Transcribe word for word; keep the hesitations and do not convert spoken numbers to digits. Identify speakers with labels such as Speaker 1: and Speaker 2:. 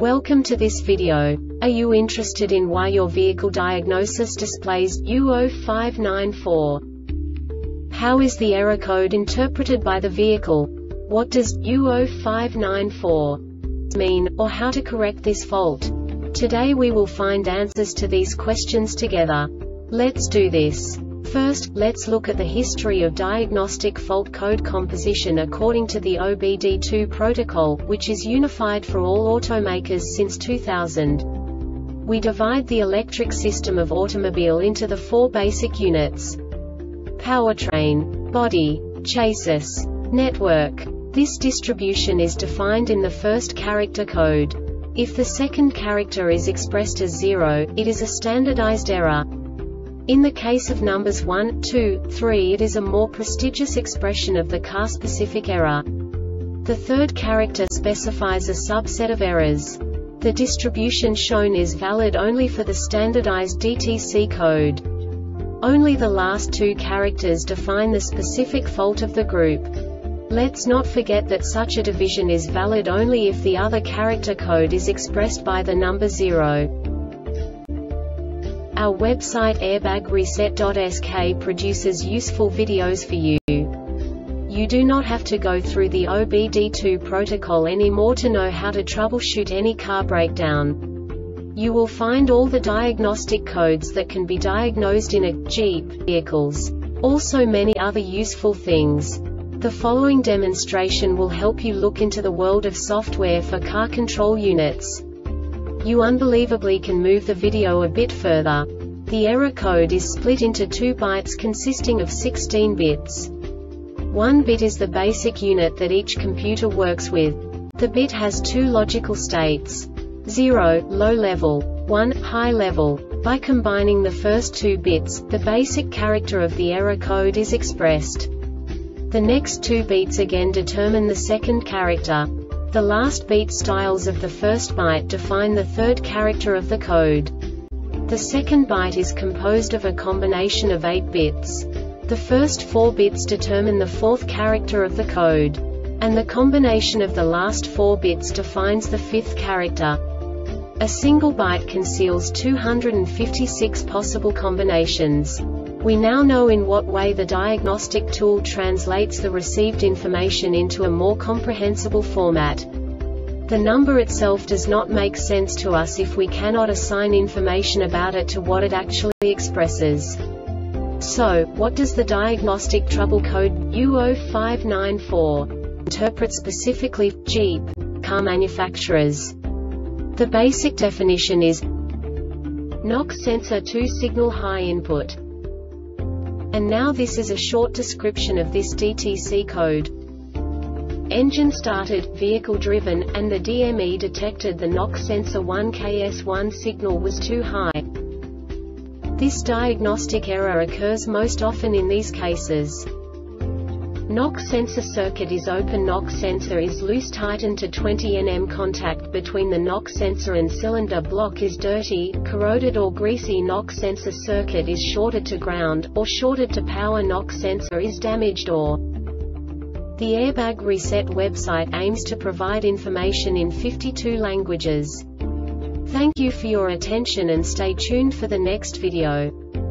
Speaker 1: Welcome to this video. Are you interested in why your vehicle diagnosis displays U zero five nine four? How is the error code interpreted by the vehicle? What does U zero five nine four mean, or how to correct this fault? Today we will find answers to these questions together. Let's do this. First, let's look at the history of diagnostic fault code composition according to the O B D two protocol, which is unified for all automakers since two thousand. We divide the electric system of automobile into the four basic units: powertrain, body, chassis, network. This distribution is defined in the first character code. If the second character is expressed as zero, it is a standardized error. In the case of numbers one, two, three, it is a more prestigious expression of the car-specific error. The third character specifies a subset of errors. The distribution shown is valid only for the standardized D T C code. Only the last two characters define the specific fault of the group. Let's not forget that such a division is valid only if the other character code is expressed by the number zero. Our website airbag reset dot S K produces useful videos for you. You do not have to go through the O B D two protocol anymore to know how to troubleshoot any car breakdown. You will find all the diagnostic codes that can be diagnosed in a Jeep vehicles. Also many other useful things. The following demonstration will help you look into the world of software for car control units. You unbelievably can move the video a bit further. The error code is split into two bytes consisting of sixteen bits. One bit is the basic unit that each computer works with. The bit has two logical states: zero, low level, one, high level. By combining the first two bits, the basic character of the error code is expressed. The next two beats again determine the second character. The last beat styles of the first byte define the third character of the code. The second byte is composed of a combination of eight bits. The first four bits determine the fourth character of the code. And the combination of the last four bits defines the fifth character. A single byte conceals two hundred fifty-six possible combinations. We now know in what way the diagnostic tool translates the received information into a more comprehensible format. The number itself does not make sense to us if we cannot assign information about it to what it actually expresses. So, what does the diagnostic trouble code U zero five nine four interpret specifically for Jeep car manufacturers? The basic definition is NOx sensor two signal high input. And now this is a short description of this D T C code. Engine started, vehicle driven, and the D M E detected the NOx sensor one K S one signal was too high. This diagnostic error occurs most often in these cases. NOx sensor circuit is open. NOx sensor is loose, tightened to twenty nanometer. Contact between the NOx sensor and cylinder block is dirty, corroded or greasy. NOx sensor circuit is shorted to ground, or shorted to power. NOx sensor is damaged or. The Airbag Reset website aims to provide information in fifty-two languages. Thank you for your attention and stay tuned for the next video.